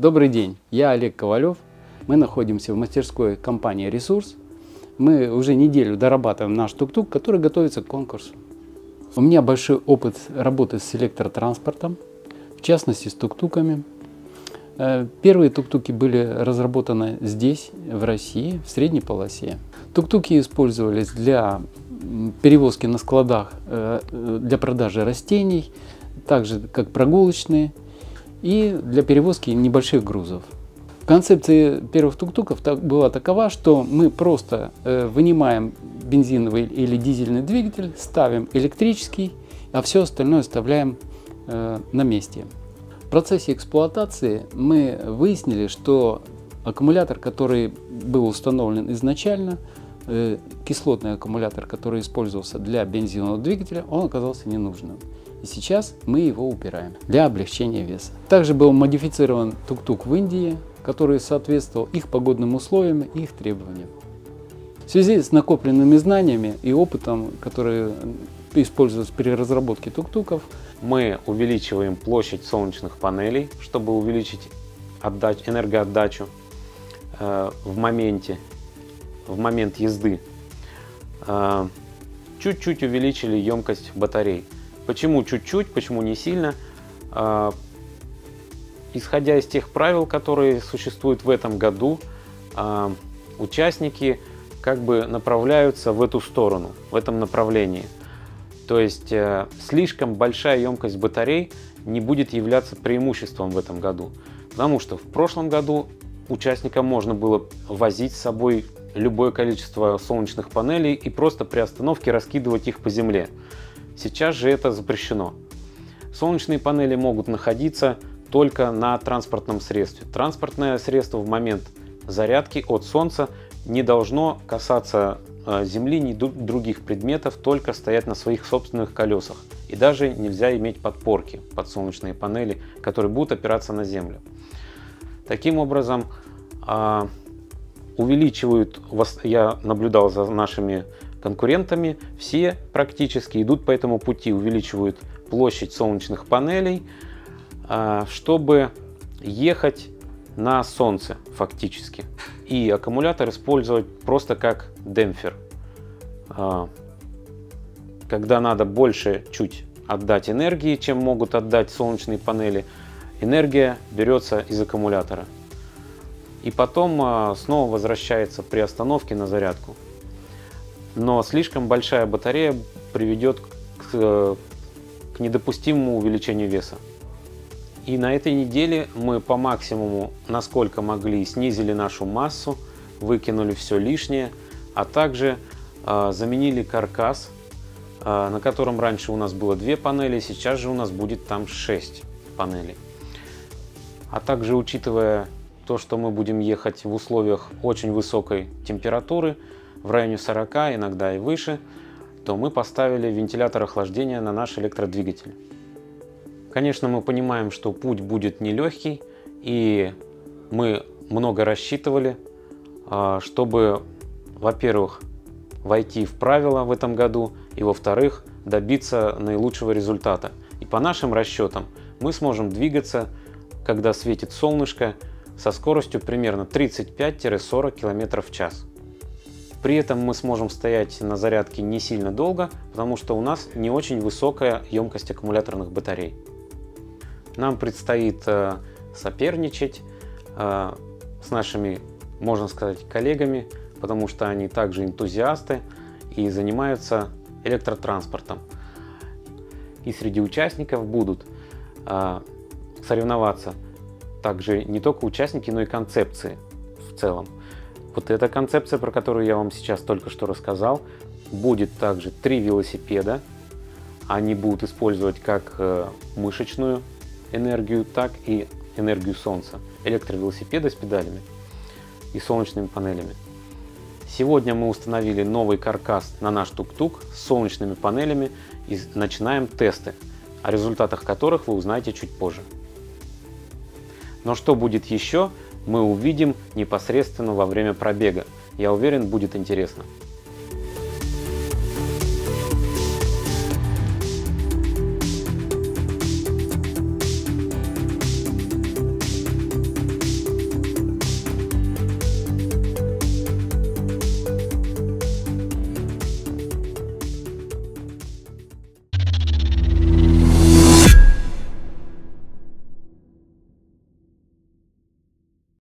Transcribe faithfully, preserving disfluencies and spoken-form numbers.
Добрый день, я Олег Ковалев. Мы находимся в мастерской компании «Ресурс». Мы уже неделю дорабатываем наш тук-тук, который готовится к конкурсу. У меня большой опыт работы с электротранспортом, в частности с тук-туками. Первые тук-туки были разработаны здесь, в России, в средней полосе. Тук-туки использовались для перевозки на складах для продажи растений, также как прогулочные, и для перевозки небольших грузов. Концепция первых тук-туков была такова, что мы просто вынимаем бензиновый или дизельный двигатель, ставим электрический, а все остальное оставляем на месте. В процессе эксплуатации мы выяснили, что аккумулятор, который был установлен изначально, кислотный аккумулятор, который использовался для бензинового двигателя, он оказался ненужным. И сейчас мы его убираем для облегчения веса. Также был модифицирован тук-тук в Индии, который соответствовал их погодным условиям и их требованиям. В связи с накопленными знаниями и опытом, который используется при разработке тук-туков, мы увеличиваем площадь солнечных панелей, чтобы увеличить отдач, энергоотдачу э, в моменте, в момент езды. Чуть-чуть э, увеличили емкость батарей. Почему чуть-чуть, почему не сильно? Э, исходя из тех правил, которые существуют в этом году, э, участники как бы направляются в эту сторону, в этом направлении. То есть э, слишком большая емкость батарей не будет являться преимуществом в этом году. Потому что в прошлом году участникам можно было возить с собой любое количество солнечных панелей и просто при остановке раскидывать их по земле. Сейчас же это запрещено. Солнечные панели могут находиться только на транспортном средстве. Транспортное средство в момент зарядки от солнца не должно касаться земли, ни других предметов, только стоять на своих собственных колесах. И даже нельзя иметь подпорки под солнечные панели, которые будут опираться на землю. Таким образом, увеличивают, я наблюдал за нашими конкурентами, все практически идут по этому пути, увеличивают площадь солнечных панелей, чтобы ехать на солнце фактически. И аккумулятор использовать просто как демпфер. Когда надо больше чуть отдать энергии, чем могут отдать солнечные панели, энергия берется из аккумулятора. И потом снова возвращается при остановке на зарядку. Но слишком большая батарея приведет к, к недопустимому увеличению веса. И на этой неделе мы по максимуму, насколько могли, снизили нашу массу, выкинули все лишнее, а также э, заменили каркас, э, на котором раньше у нас было две панели, сейчас же у нас будет там шесть панелей. А также, учитывая то, что мы будем ехать в условиях очень высокой температуры, в районе сорока, иногда и выше, то мы поставили вентилятор охлаждения на наш электродвигатель. Конечно, мы понимаем, что путь будет нелегкий, и мы много рассчитывали, чтобы, во-первых, войти в правила в этом году, и, во-вторых, добиться наилучшего результата. И по нашим расчетам мы сможем двигаться, когда светит солнышко, со скоростью примерно тридцать пять — сорок километров в час. При этом мы сможем стоять на зарядке не сильно долго, потому что у нас не очень высокая емкость аккумуляторных батарей. Нам предстоит э, соперничать э, с нашими, можно сказать, коллегами, потому что они также энтузиасты и занимаются электротранспортом. И среди участников будут э, соревноваться также не только участники, но и концепции в целом. Вот эта концепция, про которую я вам сейчас только что рассказал, будет также три велосипеда. Они будут использовать как мышечную энергию, так и энергию солнца. Электровелосипеды с педалями и солнечными панелями. Сегодня мы установили новый каркас на наш тук-тук с солнечными панелями и начинаем тесты, о результатах которых вы узнаете чуть позже. Но что будет еще, мы увидим непосредственно во время пробега. Я уверен, будет интересно.